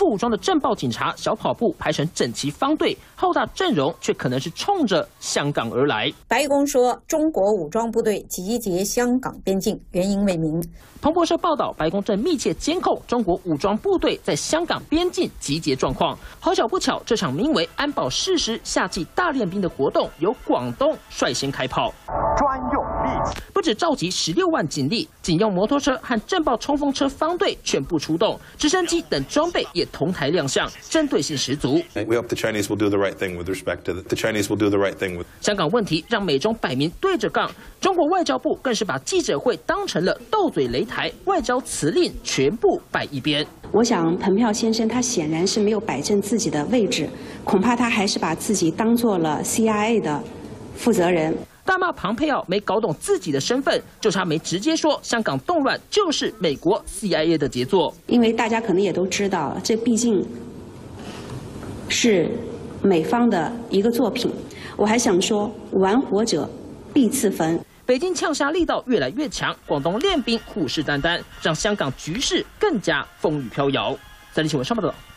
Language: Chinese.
副武装的镇暴警察小跑步排成整齐方队，浩大阵容却可能是冲着香港而来。 白宫说，中国武装部队集结香港边境，原因未明。 彭博社报道，白宫正密切监控中国武装部队在香港边境集结状况。好巧不巧，这场名为“安保誓师夏季大练兵”的活动，由广东率先开炮。 专用利器不止召集16万警力，警用摩托车和震爆冲锋车方队全部出动，直升机等装备也同台亮相，针对性十足。 We hope the Chinese will do the right thing with respect to the Chinese will do the right thing with 香港问题让美中摆明对着杠，中国外交部更是把记者会当成了斗嘴擂台，外交辞令全部摆一边。 我想，彭票先生他显然是没有摆正自己的位置，恐怕他还是把自己当做了 CIA 的负责人。 大骂庞佩奥没搞懂自己的身份，就差没直接说香港动乱就是美国 CIA 的杰作。 因为大家可能也都知道，这毕竟是美方的一个作品。我还想说，玩火者必自焚。 北京呛下力道越来越强，广东练兵虎视眈眈，让香港局势更加风雨飘摇。3立新闻上报道。